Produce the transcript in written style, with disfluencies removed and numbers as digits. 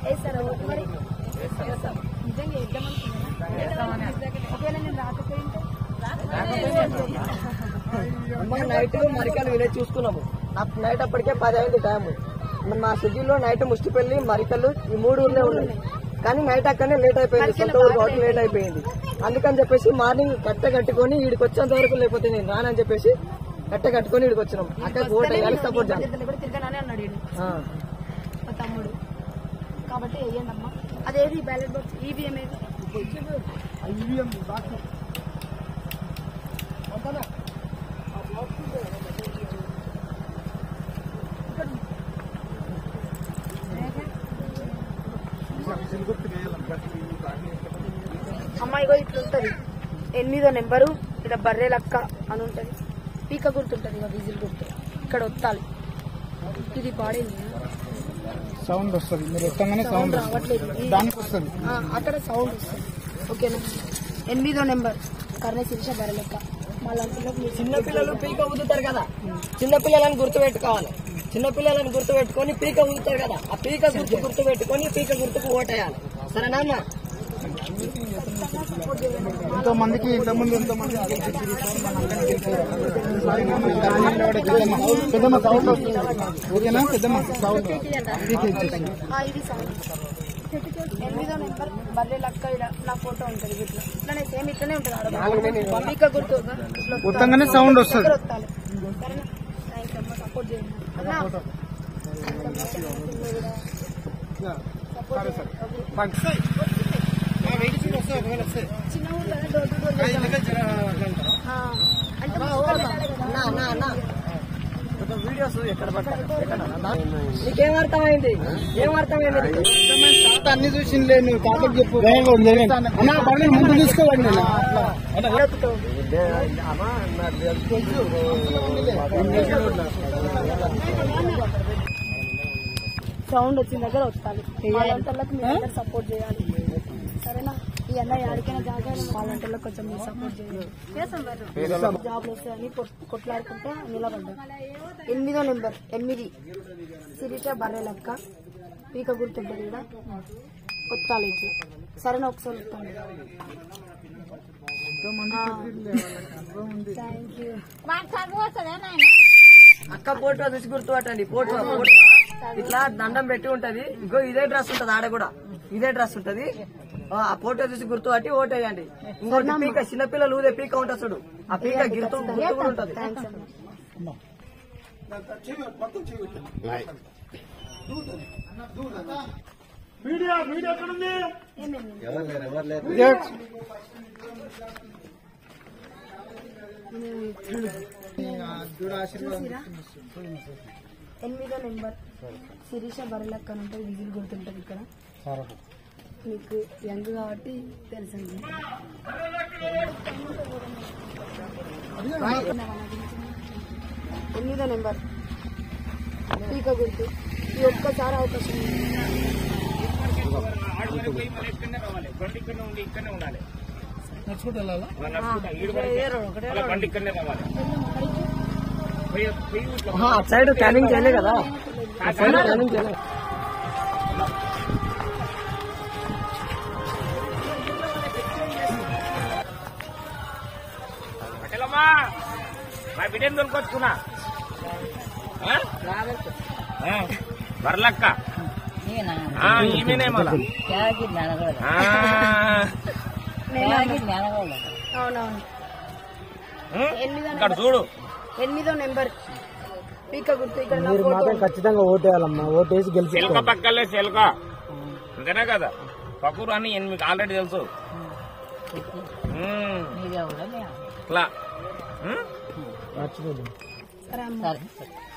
వేస్తారా ఓటు మరి? నిజంగా వేద్దామనుకున్నారా? ఒకవేళ నేను రాకపోయింటే నైట్ మరికల్ విలేజ్ చూసుకున్నాము. నైట్ అప్పటికే 10 అయింది టైం. మా షెడ్యూల్లో నైట్ ముష్టిపల్లి మరికల్లు ఈ 3 ఊర్లే ఉన్నాయి. కానీ నైట్ అక్కడనే లేట్ అయిపోయింది, సొంత ఊరు కాబట్టి లేట్ అయిపోయింది. అందుకని చెప్పేసి మార్నింగ్ కట్టుకొని వీడికి వచ్చేంత వరకు లేకపోతే నేను రానని చెప్పేసి కట్టుకొని వీడికి వచ్చినాం. అక్కడ ఓట్ వేయాలి, సపోర్ట్ చేయాలి తిరగానే అన్నాడు మా తమ్ముడు. కాబట్టి వేయండి అమ్మా. అదేది బ్యాలెట్ బాక్స్ ఈవీఎం ఏది? అమ్మాయిగో ఇట్లుంటది 8వ నెంబరు. ఇలా బర్రె లక్క అని ఉంటది, పీక గుర్తుంటది, ఇక విజిల్ గుర్తు ఇక్కడ వత్తాలి. ఇది పాడేది సౌండ్ వస్తుంది, మీరు వస్తాగానే సౌండ్ రావట్లేదు, దానికి వస్తుంది, అక్కడ సౌండ్ వస్తుంది. ఓకేనా? 8వ నెంబర్ కర్ణ శిరీష బర్రె లెక్క. మళ్ళీ చిన్నపిల్లలు పీక ఊదుతారు కదా, చిన్నపిల్లలను గుర్తుపెట్టుకోవాలి. చిన్నపిల్లలను గుర్తుపెట్టుకొని పీక ఊదుతారు కదా, ఆ పీక గుర్తుపెట్టుకొని పీక గుర్తుకు ఓటేయాలి. సరేనా? ఎంతో మందికి ఇంతకుముందు పెద్దమ్మ సౌండ్ వస్తుంది. ఓకేనా? పెద్దమ్మ సౌండ్ ఇది సౌండ్. 8వ నెంబర్ బర్రె లక్క. నా ఫోటో ఉంటుంది ఇట్లా, ఇట్లానే సేమ్ ఇట్లానే ఉంటుంది. పీక గుర్తు మొత్తంగానే సౌండ్ వస్తుంది. వస్తాలి. సరేనా? సపోర్ట్ చేయండి. చిన్న ఊరు కదా, డోర్ టు డోర్ వీడియోస్ ఎక్కడ నీకేమర్థమైంది? ఏమర్థమైంది? అన్ని చూసింది నువ్వు తాతకు చెప్పు. ముందు తీసుకోవాలి. సౌండ్ వచ్చిన దగ్గర వస్తాలి. వాలంటీర్లకు మీరు సపోర్ట్ చేయాలి. సరేనా? ఈ అన్న ఎక్కడికైనా జాగా వాలంటీర్లకు కొంచెం మీరు సపోర్ట్ చేయాలి. జాబ్లు వస్తాయని కొట్లాడుకుంటే నిలబడ్డా. 8వ నెంబర్ 8 శిరీష బర్రె లెక్క. పీక గుర్తుంటుంది కూడా కొత్తాలి ఇట్లా. సరేనా? ఒకసారి వస్తాను. Thank you. అక్క ఫోటో చూసి గుర్తుపట్టండి. ఫోటో ఇట్లా దండం పెట్టి ఉంటది. ఇంకో ఇదే డ్రెస్ ఉంటది, ఆడ కూడా ఇదే డ్రెస్ ఉంటది. ఆ ఫోటో చూసి గుర్తుపట్టి ఓటు వేయండి. ఇంకోటి పీక, చిన్నపిల్లలు ఊదే పీక ఉంటుంది చూడు, ఆ పీక గుర్తు కూడా ఉంటది. చూసిరా? 8వ నెంబర్ శిరీష బర్రె లెక్క అని ఉంటుంది, విజిల్ గుర్తుంటది. ఇక్కడ మీకు యంగ్ కాబట్టి తెలుసండి. 8వ నెంబర్ పీక గుర్తు. ఈ ఒక్కసారి అవకాశం సైడ్ క్యానింగ్ చేయలే కదా, క్యానింగ్ చేయలే. మా బిడ్డను దొరికొచ్చుకున్నా బర్లక్క ఈమెనే మళ్ళా. అవునవును. ఇక్కడ చూడు 8వ నెంబర్ పీక గుర్తు. ఇక్కడ మీరు మాత్రం ఖచ్చితంగా ఓటేయాలమ్మా. ఓటేసి గెలిచి చిలక పక్కలే చిలక, అంతేనా కదా? పక్కూరు అని మీకు ఆల్రెడీ తెలుసు. ఇట్లా మర్చిపోదు. సరే అమ్మా.